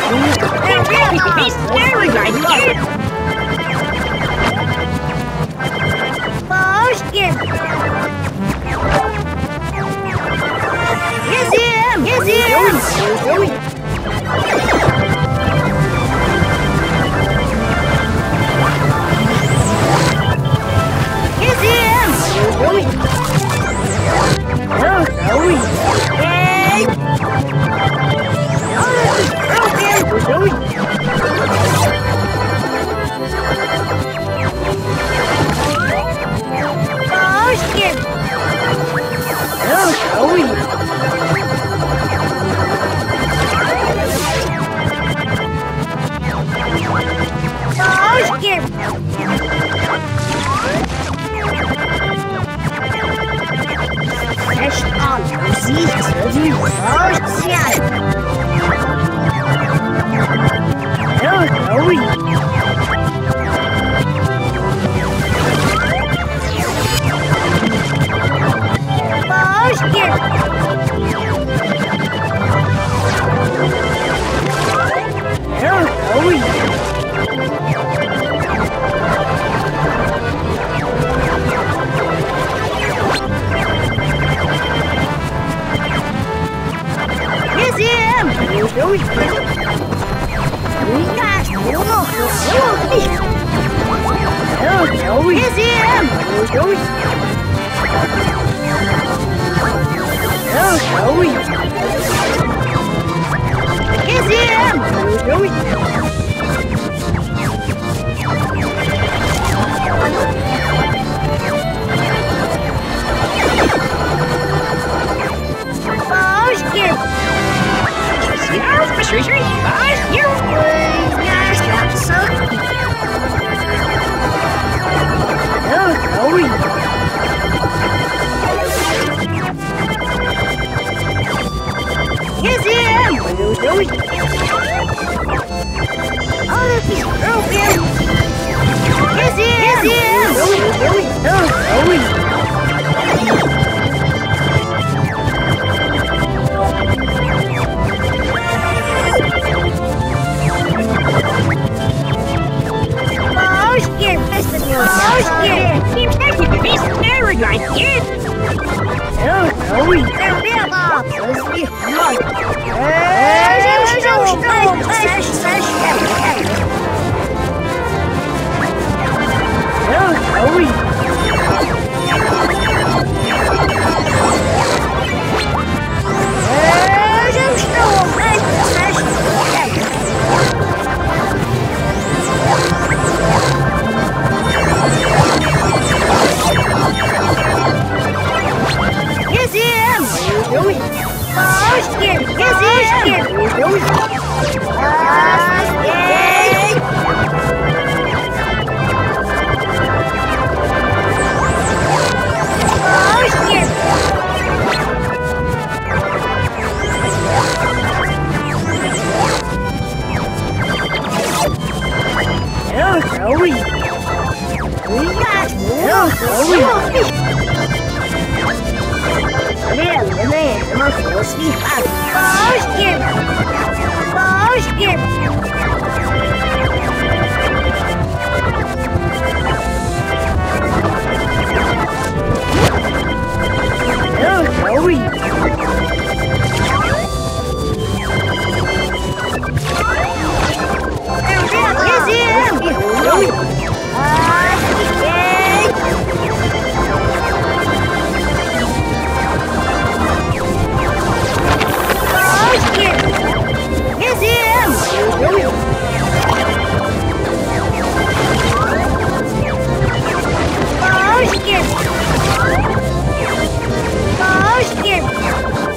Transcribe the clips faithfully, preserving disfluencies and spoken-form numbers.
He's staring right here. Pumpkin. Yes, him. Yes, him. Yes, him. Oh, Zoe. Hey. Oh, Zoe. Pumpkin. Oh, Zoe. Pumpkin. Echt an, du siehst, wie Röschen. Oh, Zoe. Pumpkin. Oh, Zoe. Yes, him. Oh, Zoe. Yes, oh, Zoe. Yes, him. Oh, Zoe. Oh, Zoe. Yes, him. Oh, Zoe. Pumpkin. Yeah, Mister Tree. Bye. You. Yes, that's so. Oh, Zoe. Yes, him. Oh, Zoe. Oh, this is broken. Yes, him. Yes, him. Oh, Zoe. Oh, Zoe. Pumpkin. Pumpkin. He's staring right here. Oh, Zoe. They're real off. Let's be hard. Oh, Zoe. Yes, him. Zoe. Pumpkin. Yes, him. Zoe. Pumpkin. Pumpkin. Oh, Zoe. Yes. Oh, Zoe. Man, the man, the monkey will sleep out. Pumpkin! Pumpkin! Oh, Zoe! Yes, him! Zoe! Pumpkin! Yes, him! Zoe! Pumpkin! Pumpkin!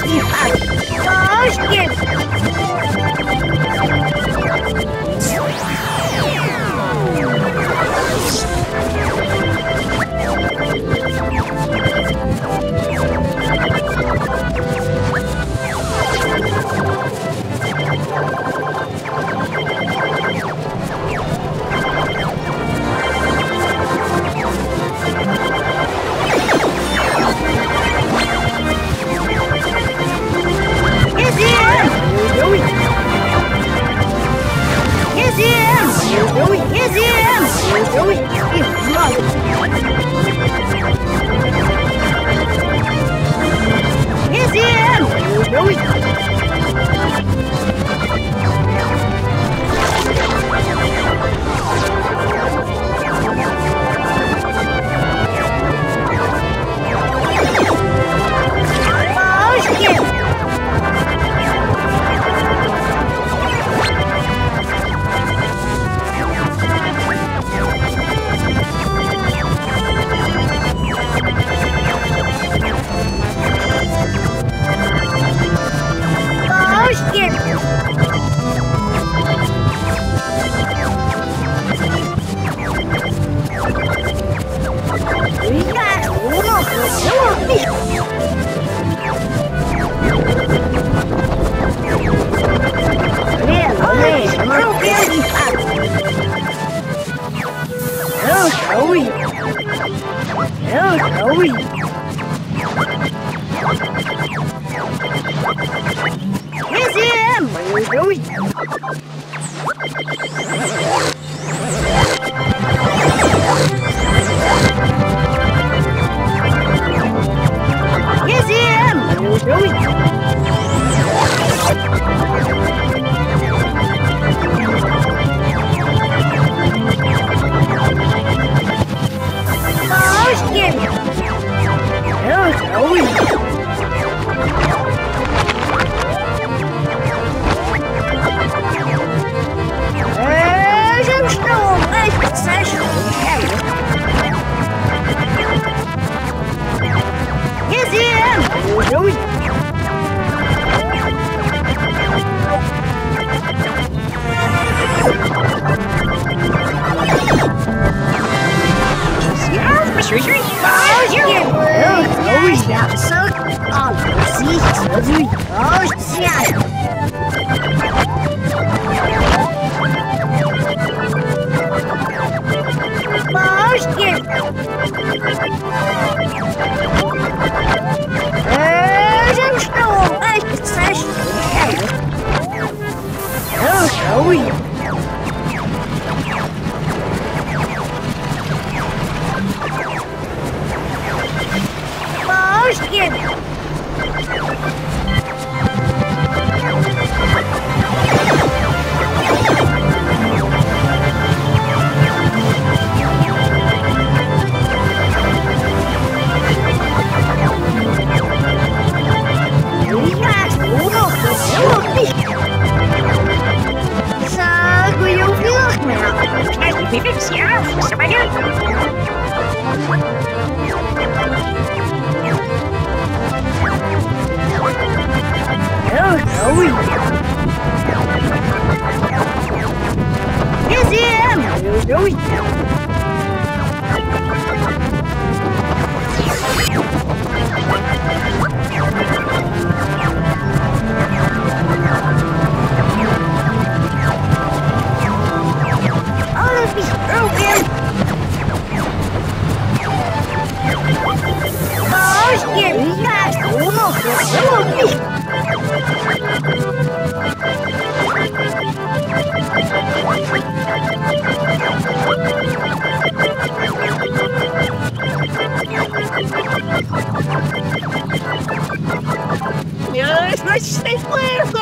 Yeah, it's nice to stay clear.